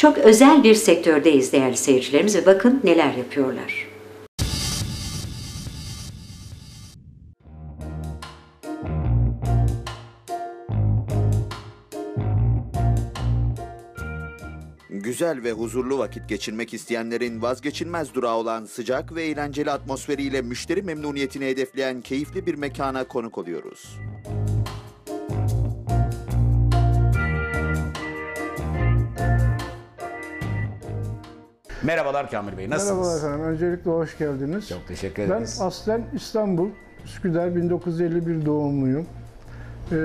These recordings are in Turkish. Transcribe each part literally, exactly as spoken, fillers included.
Çok özel bir sektördeyiz değerli seyircilerimiz ve bakın neler yapıyorlar. Güzel ve huzurlu vakit geçirmek isteyenlerin vazgeçilmez durağı olan sıcak ve eğlenceli atmosferiyle müşteri memnuniyetini hedefleyen keyifli bir mekana konuk oluyoruz. Merhabalar Kamil Bey, nasılsınız? Merhabalar efendim, öncelikle hoş geldiniz. Çok teşekkür Ben ederiz. aslen İstanbul, Üsküdar bin dokuz yüz elli bir doğumluyum. Ee,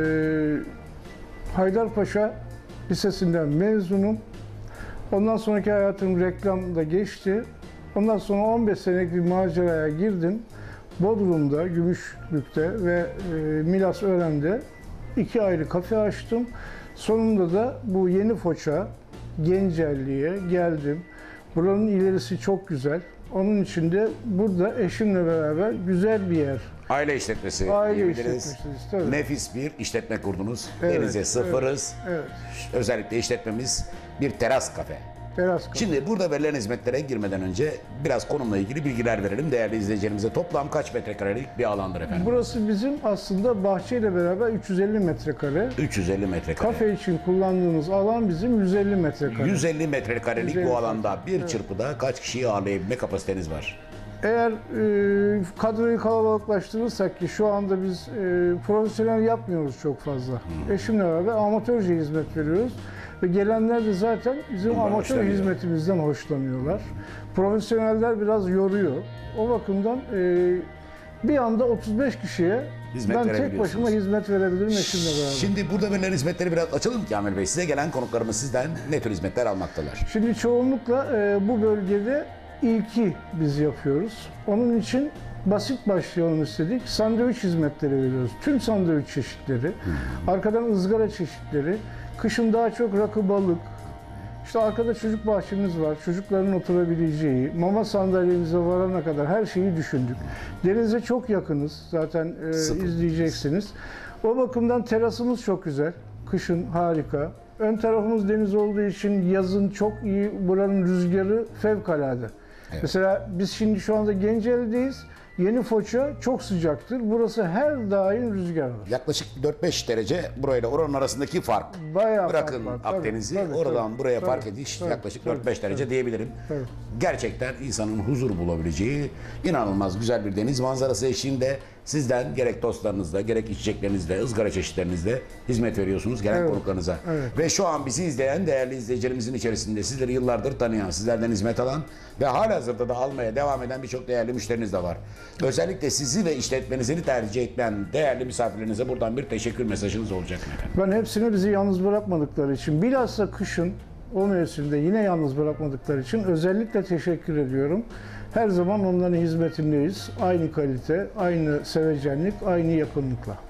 Haydarpaşa Lisesi'nden mezunum. Ondan sonraki hayatım reklamda geçti. Ondan sonra on beş senelik bir maceraya girdim. Bodrum'da, Gümüşlük'te ve e, Milas-Ören'de iki ayrı kafe açtım. Sonunda da bu Yeni Foça, Gencelli'ye geldim. Buranın ilerisi çok güzel. Onun için de burada eşimle beraber güzel bir yer. Aile işletmesi Aile diyebiliriz. işletmesiyiz, tabii. Nefis bir işletme kurdunuz. Evet, Denize sıfırız. Evet. Özellikle işletmemiz bir teras kafe. Teras kafe. Şimdi burada verilen hizmetlere girmeden önce biraz konumla ilgili bilgiler verelim değerli izleyicilerimize. Toplam kaç metrekarelik bir alandır efendim? Burası bizim aslında bahçeyle beraber üç yüz elli metrekare. üç yüz elli metrekare. Kafe için kullandığımız alan bizim yüz elli metrekare. yüz elli metrekarelik yüz elli bu alanda bir evet. çırpıda kaç kişiyi ağırlayabilme kapasiteniz var? Eğer e, kadroyu kalabalıklaştırırsak ki şu anda biz e, profesyonel yapmıyoruz çok fazla. Hmm. Eşimle beraber amatörce hizmet veriyoruz. Ve gelenler de zaten bizim Bundan amatör hoşlanıyor. hizmetimizden hoşlanıyorlar. Profesyoneller biraz yoruyor. O bakımdan e, bir anda otuz beş kişiye Hizmet ben tek verebiliyorsunuz. başıma hizmet verebilirim eşimle beraber. Şimdi burada verilen hizmetleri biraz açalım Kamil Bey. Size gelen konuklarımız sizden ne tür hizmetler almaktalar? Şimdi çoğunlukla e, bu bölgede ilki biz yapıyoruz. Onun için basit başlayalım istedik. Sandviç hizmetleri veriyoruz. Tüm sandviç çeşitleri. Hmm. Arkadan ızgara çeşitleri. Kışın daha çok rakı balık. İşte arkada çocuk bahçemiz var. Çocukların oturabileceği, mama sandalyemize varana kadar her şeyi düşündük. Denize çok yakınız. Zaten e, izleyeceksiniz. O bakımdan terasımız çok güzel. Kışın harika. Ön tarafımız deniz olduğu için yazın çok iyi. Buranın rüzgarı fevkalade. Evet. Mesela biz şimdi şu anda Gencelli'deyiz. Yeni Foça çok sıcaktır. Burası her daim rüzgar var. Yaklaşık dört beş derece burayla oranın arasındaki fark. Bayağı Bırakın fark var. Akdeniz'i, Tabii, tabii, oradan tabii, buraya tabii, fark ediş tabii, yaklaşık tabii, dört beş derece tabii, diyebilirim. tabii. Gerçekten insanın huzur bulabileceği inanılmaz güzel bir deniz manzarası eşliğinde sizden gerek dostlarınızla, gerek içeceklerinizle, ızgara çeşitlerinizle hizmet veriyorsunuz gelen Evet, konuklarınıza. evet. Ve şu an bizi izleyen değerli izleyicilerimizin içerisinde sizleri yıllardır tanıyan, sizlerden hizmet alan ve halihazırda da almaya devam eden birçok değerli müşteriniz de var. Özellikle sizi ve işletmenizi tercih etmeyen değerli misafirlerinize buradan bir teşekkür mesajınız olacak mı efendim? Ben hepsini bizi yalnız bırakmadıkları için, bilhassa kışın o mevsimde yine yalnız bırakmadıkları için özellikle teşekkür ediyorum. Her zaman onların hizmetindeyiz. Aynı kalite, aynı sevecenlik, aynı yakınlıkla.